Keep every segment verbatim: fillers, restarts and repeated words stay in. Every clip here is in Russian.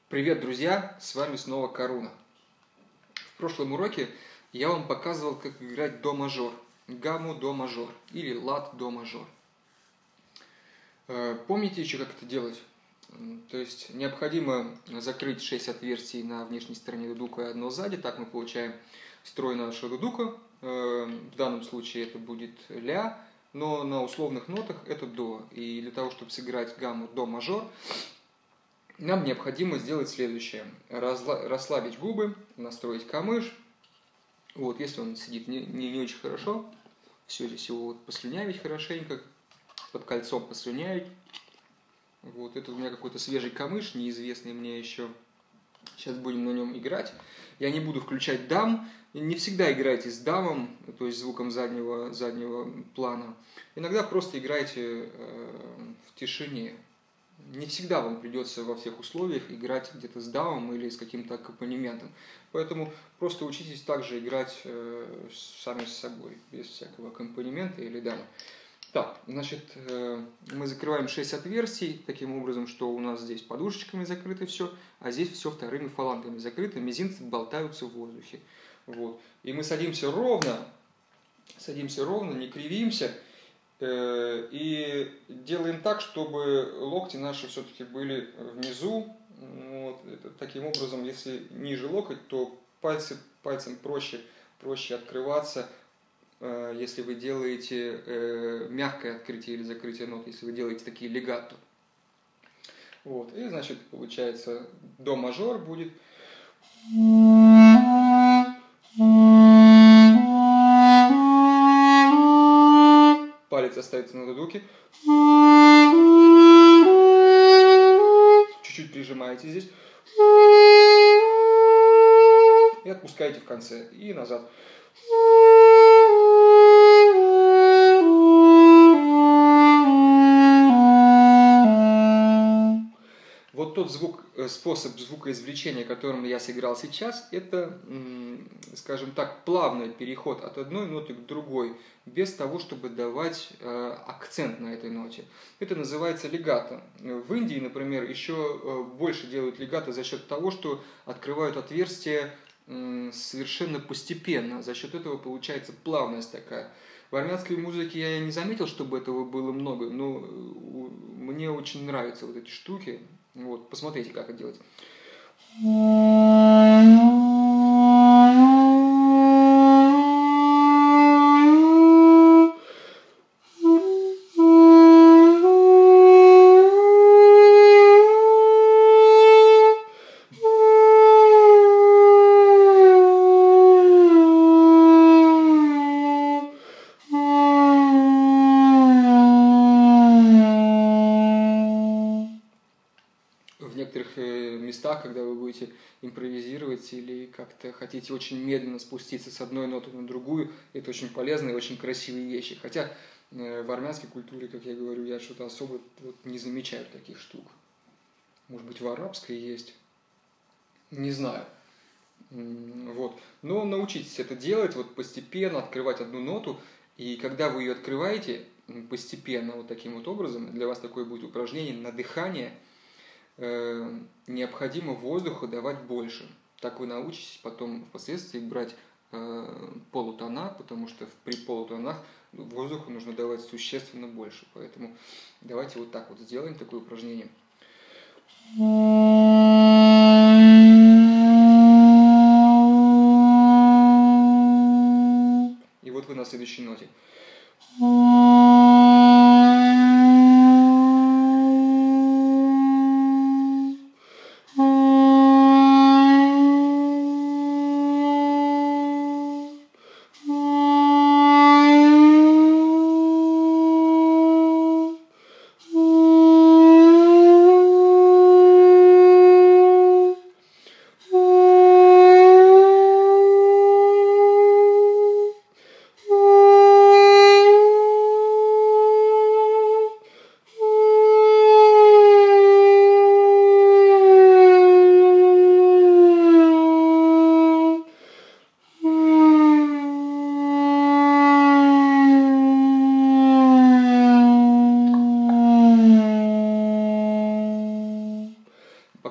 Привет, друзья! С вами снова Каруна. В прошлом уроке я вам показывал, как играть до мажор, гамму до мажор или лад до мажор. Помните еще, как это делать? То есть необходимо закрыть шесть отверстий на внешней стороне дудука и одно сзади. Так мы получаем строй нашего дудука. В данном случае это будет ля, но на условных нотах это до. И для того, чтобы сыграть гамму до мажор, нам необходимо сделать следующее. Расслабить губы, настроить камыш. Вот, если он сидит не, не, не очень хорошо, все здесь его вот послюнявить хорошенько, под кольцом послюнявить. Вот, это у меня какой-то свежий камыш, неизвестный мне еще. Сейчас будем на нем играть. Я не буду включать дам. Не всегда играйте с дамом, то есть звуком заднего, заднего плана. Иногда просто играйте э, в тишине. Не всегда вам придется во всех условиях играть где-то с дамом или с каким-то аккомпанементом. Поэтому просто учитесь также играть э, сами с собой, без всякого аккомпанемента или дамы. Так, значит, э, мы закрываем шесть отверстий, таким образом, что у нас здесь подушечками закрыто все, а здесь все вторыми фалангами закрыто, мизинцы болтаются в воздухе. Вот. И мы садимся ровно, садимся ровно, не кривимся. И делаем так, чтобы локти наши все-таки были внизу. Вот. Таким образом, если ниже локоть, то пальцы, пальцем проще, проще открываться, если вы делаете мягкое открытие или закрытие нот, если вы делаете такие легато. Вот. И, значит, получается, до мажор будет. Палец оставится на дудуке. Чуть-чуть прижимаете здесь. И отпускаете в конце. И назад. Вот тот звук, способ звукоизвлечения, которым я сыграл сейчас, это, скажем так, плавный переход от одной ноты к другой, без того, чтобы давать акцент на этой ноте. Это называется легато. В Индии, например, еще больше делают легато за счет того, что открывают отверстия совершенно постепенно. За счет этого получается плавность такая. В армянской музыке я не заметил, чтобы этого было много, но мне очень нравятся вот эти штуки. Вот, посмотрите, как это делать. В некоторых местах, когда вы будете импровизировать или как-то хотите очень медленно спуститься с одной ноты на другую, это очень полезные и очень красивые вещи. Хотя в армянской культуре, как я говорю, я что-то особо вот не замечаю таких штук. Может быть, в арабской есть. Не знаю. Вот. Но научитесь это делать вот постепенно, открывать одну ноту. И когда вы ее открываете постепенно, вот таким вот образом, для вас такое будет упражнение на дыхание, необходимо воздуха давать больше. Так вы научитесь потом впоследствии брать полутона, потому что при полутонах воздуху нужно давать существенно больше. Поэтому давайте вот так вот сделаем такое упражнение. И вот вы на следующей ноте.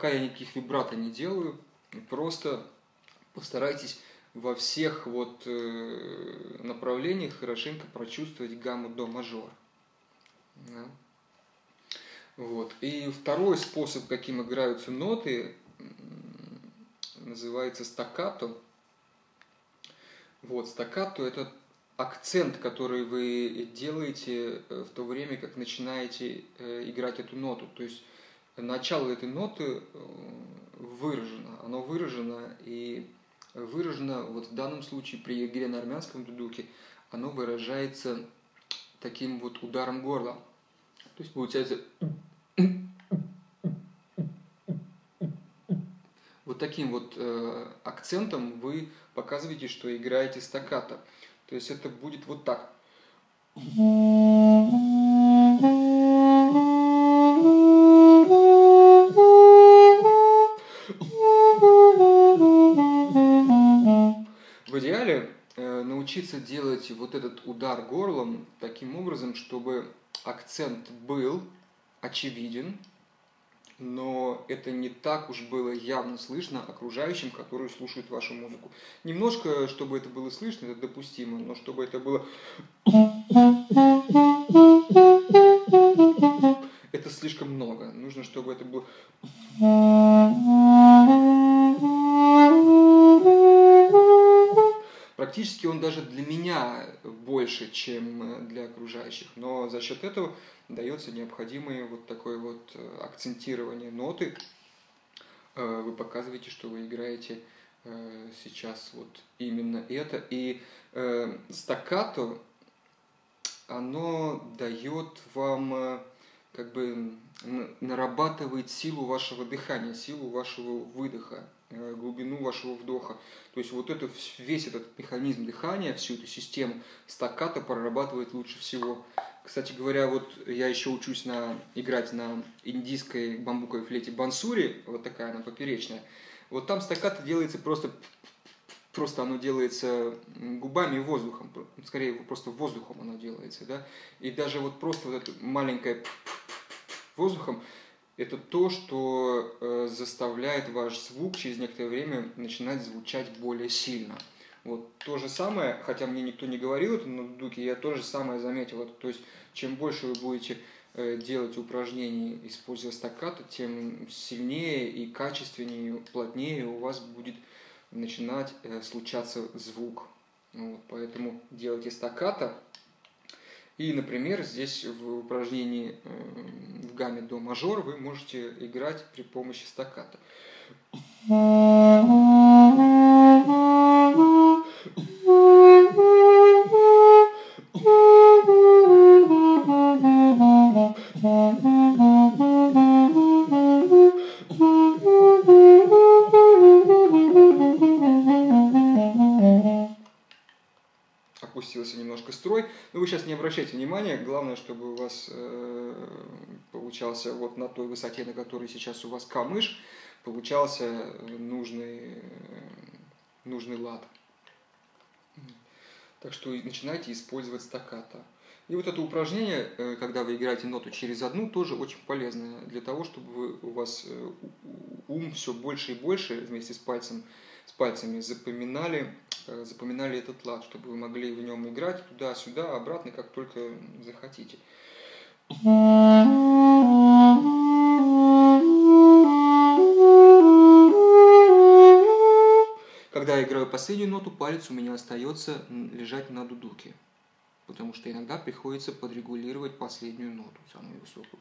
пока я никаких вибрато не делаю, просто постарайтесь во всех вот э, направлениях хорошенько прочувствовать гамму до мажор. Да. Вот. И второй способ, каким играются ноты, называется стаккато. Вот, стаккато – это акцент, который вы делаете в то время, как начинаете играть эту ноту. То есть начало этой ноты выражено, оно выражено и выражено вот в данном случае при игре на армянском дудуке, оно выражается таким вот ударом горла. То есть получается вот таким вот э, акцентом вы показываете, что играете стаккато. То есть это будет вот так. В идеале э, научиться делать вот этот удар горлом таким образом, чтобы акцент был очевиден, но это не так уж было явно слышно окружающим, которые слушают вашу музыку. Немножко, чтобы это было слышно, это допустимо, но чтобы это было... Это слишком много. Нужно, чтобы это было... Практически он даже для меня больше, чем для окружающих, но за счет этого дается необходимое вот такое вот акцентирование ноты. Вы показываете, что вы играете сейчас вот именно это. И стаккато, оно дает вам, как бы нарабатывает силу вашего дыхания, силу вашего выдоха, глубину вашего вдоха. То есть вот это, весь этот механизм дыхания, всю эту систему стаккато прорабатывает лучше всего. Кстати говоря, вот я еще учусь на, играть на индийской бамбуковой флейте бансури, вот такая она поперечная. Вот там стаккато делается просто, просто оно делается губами и воздухом, скорее просто воздухом оно делается, да. И даже вот просто вот это маленькое воздухом, это то, что э, заставляет ваш звук через некоторое время начинать звучать более сильно. Вот то же самое, хотя мне никто не говорил это на дудуке, я то же самое заметил. То есть, чем больше вы будете э, делать упражнений, используя стаккато, тем сильнее и качественнее, плотнее у вас будет начинать э, случаться звук. Вот, поэтому делайте стаккато. И, например, здесь в упражнении в гамме до мажор вы можете играть при помощи стаккато. Опустился немножко строй, но вы сейчас не обращайте внимания, главное, чтобы у вас э, получался вот на той высоте, на которой сейчас у вас камыш, получался нужный, нужный лад. Так что начинайте использовать стаккато. И вот это упражнение, когда вы играете ноту через одну, тоже очень полезное для того, чтобы вы, у вас ум все больше и больше вместе с пальцем, с пальцами запоминали, запоминали этот лад, чтобы вы могли в нем играть туда-сюда, обратно, как только захотите. Когда я играю последнюю ноту, палец у меня остается лежать на дудуке, потому что иногда приходится подрегулировать последнюю ноту, самую высокую.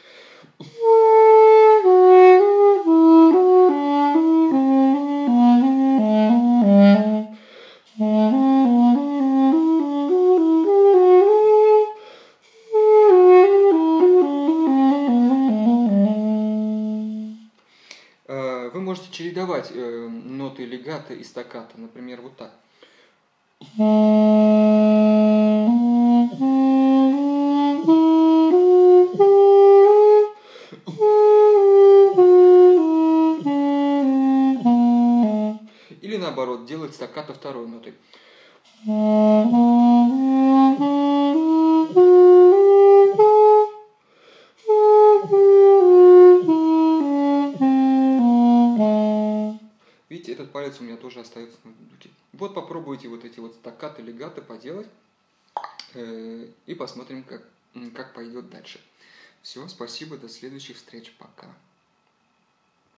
Вы можете чередовать э, ноты легато и стаккато, например, вот так. Или наоборот, делать стаккато второй нотой. этот палец у меня тоже остается на дудуке. Вот попробуйте вот эти вот стаккато, легато поделать. И посмотрим, как, как пойдет дальше. Все, спасибо, до следующих встреч, пока.